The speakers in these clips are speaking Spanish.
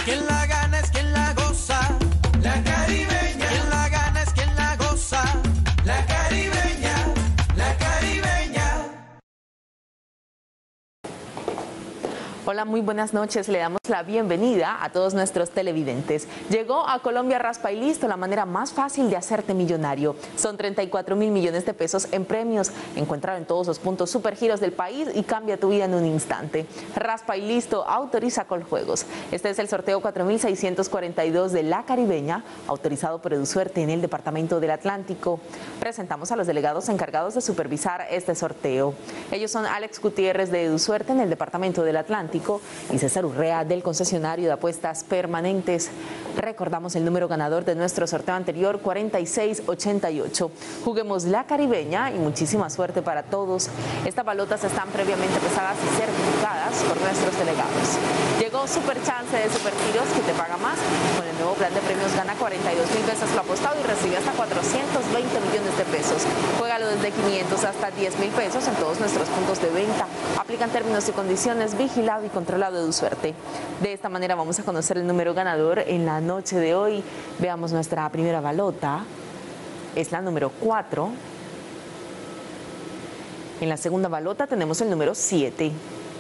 Quien la gana es quien la goza, la caribeña. Quien la gana es quien la goza, la caribeña, la caribeña. Hola, muy buenas noches. Le damos la bienvenida a todos nuestros televidentes. Llegó a Colombia Raspa y Listo, la manera más fácil de hacerte millonario. Son 34.000 millones de pesos en premios. Encuéntralo en todos los puntos Supergiros del país y cambia tu vida en un instante. Raspa y Listo autoriza Coljuegos. Este es el sorteo 4642 de La Caribeña, autorizado por EduSuerte en el Departamento del Atlántico. Presentamos a los delegados encargados de supervisar este sorteo. Ellos son Alex Gutiérrez de EduSuerte en el Departamento del Atlántico y César Urrea del concesionario de apuestas permanentes. Recordamos el número ganador de nuestro sorteo anterior, 4688. Juguemos La Caribeña y muchísima suerte para todos. Estas balotas están previamente pesadas y certificadas por nuestros delegados. Llegó Super Chance de Supergiros, que te paga más. Con el nuevo plan de premios gana 42.000 pesos lo apostado y recibe hasta 420 millones de pesos. Juégalo desde 500 hasta 10.000 pesos en todos nuestros puntos de venta. Aplican términos y condiciones, vigilado y controlado de EduSuerte. De esta manera vamos a conocer el número ganador en la noche de hoy. Veamos nuestra primera balota. Es la número 4. En la segunda balota tenemos el número 7.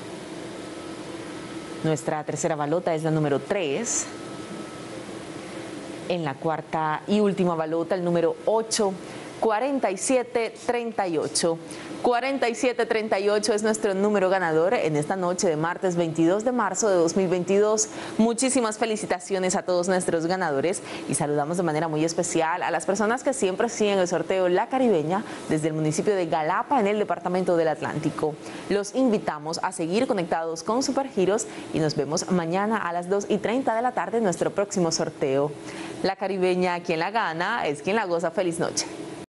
Nuestra tercera balota es la número 3. En la cuarta y última balota, el número 8. 4738. 4738 es nuestro número ganador en esta noche de martes 22 de marzo de 2022. Muchísimas felicitaciones a todos nuestros ganadores y saludamos de manera muy especial a las personas que siempre siguen el sorteo La Caribeña desde el municipio de Galapa en el Departamento del Atlántico. Los invitamos a seguir conectados con Supergiros y nos vemos mañana a las 2:30 de la tarde en nuestro próximo sorteo. La Caribeña, quien la gana es quien la goza. Feliz noche.